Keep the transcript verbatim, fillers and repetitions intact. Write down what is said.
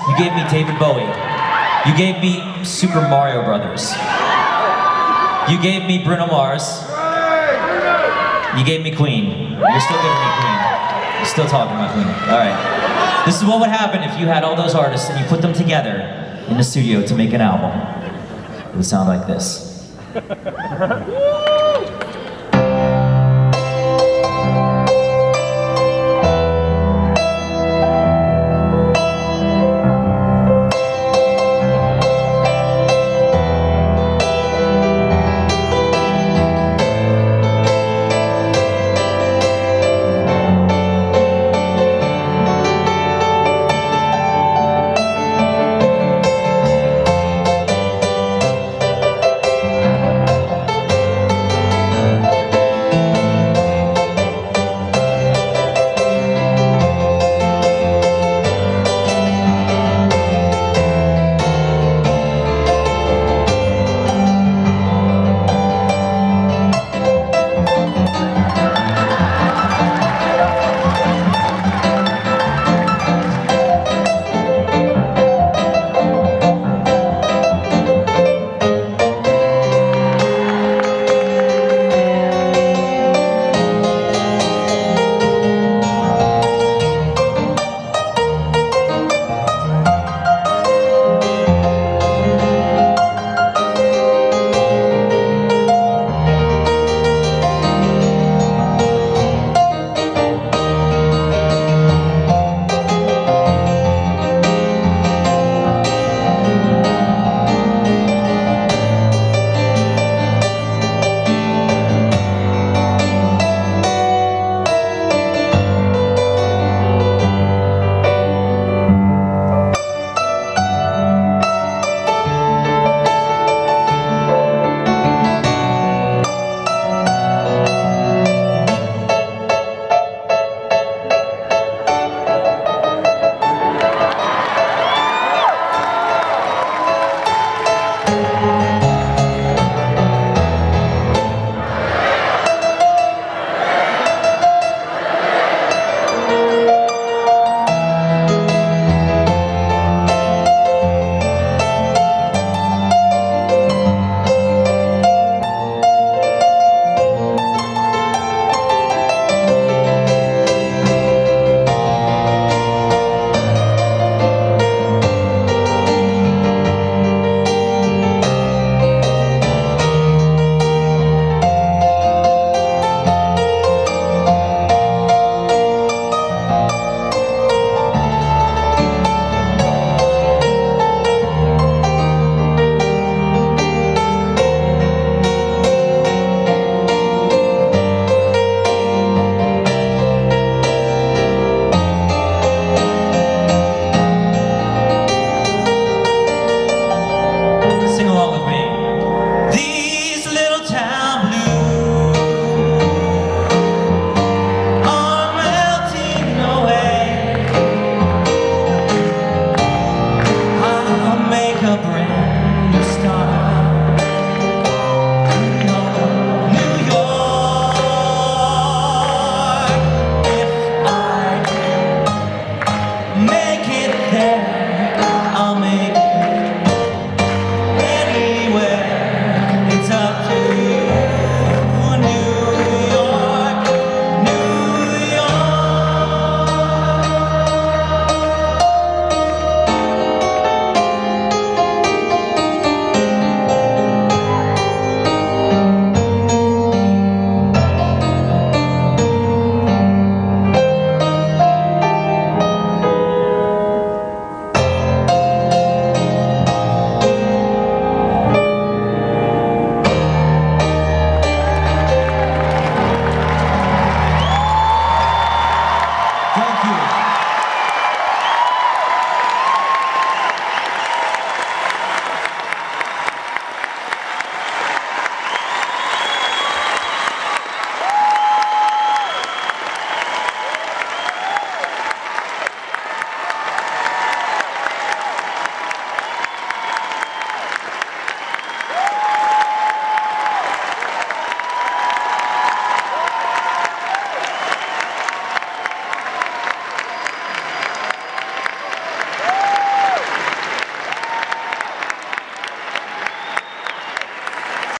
You gave me David Bowie. You gave me Super Mario Brothers. You gave me Bruno Mars. You gave me Queen. You're still giving me Queen. You're still talking about Queen. All right. This is what would happen if you had all those artists and you put them together in the studio to make an album. It would sound like this.